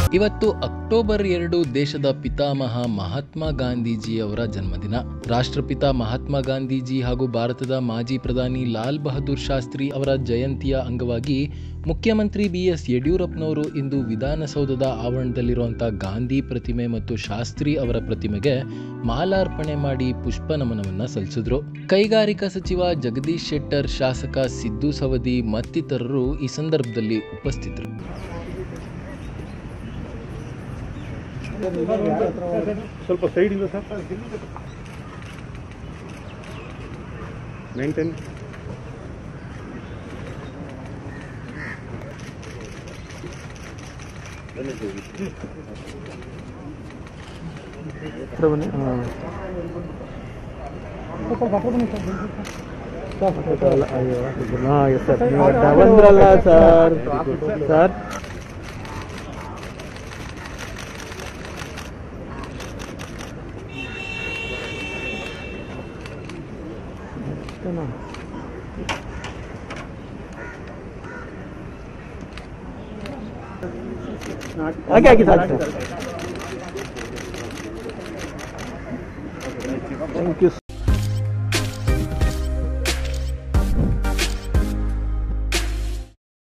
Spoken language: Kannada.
ಇವತ್ತು ಅಕ್ಟೋಬರ್ 2 ದೇಶದ ಪಿತಾಮಹ ಮಹಾತ್ಮ ಗಾಂಧೀಜಿಯವರ ಜನ್ಮದಿನ. ರಾಷ್ಟ್ರಪಿತ ಮಹಾತ್ಮ ಗಾಂಧೀಜಿ ಹಾಗೂ ಭಾರತದ ಮಾಜಿ ಪ್ರಧಾನಿ ಲಾಲ್ ಬಹದ್ದೂರ್ ಶಾಸ್ತ್ರಿ ಅವರ ಜಯಂತಿಯ ಅಂಗವಾಗಿ ಮುಖ್ಯಮಂತ್ರಿ BS ಯಡಿಯೂರಪ್ಪನವರು ಇಂದು ವಿಧಾನಸೌಧದ ಆವರಣದಲ್ಲಿರುವಂತಹ ಗಾಂಧಿ ಪ್ರತಿಮೆ ಮತ್ತು ಶಾಸ್ತ್ರಿ ಅವರ ಪ್ರತಿಮೆಗೆ ಮಾಲಾರ್ಪಣೆ ಮಾಡಿ ಪುಷ್ಪ ನಮನವನ್ನ ಸಲ್ಲಿಸಿದ್ರು. ಕೈಗಾರಿಕಾ ಸಚಿವ ಜಗದೀಶ್ ಶೆಟ್ಟರ್, ಶಾಸಕ ಸಿದ್ದು ಸವದಿ ಮತ್ತಿತರರು ಈ ಸಂದರ್ಭದಲ್ಲಿ ಉಪಸ್ಥಿತರು. ಸ್ವಲ್ಪ ಸೈಡ್ ಇಂದ ಸರ್ ಮೇಂಟೈನ್ ಸರ್ आगे आगे थैंक यू।